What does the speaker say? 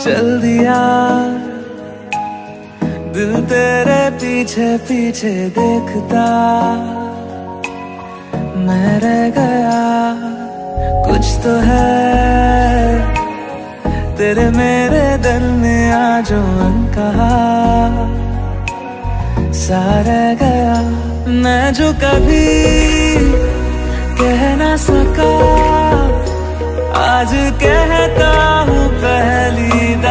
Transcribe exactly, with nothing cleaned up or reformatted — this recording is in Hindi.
चल दिया दिल तेरे पीछे पीछे देखता, मैं रह गया कुछ तो है तेरे मेरे दिल में आज कहा सा रह गया। मैं जो कभी कह ना सका आज कहता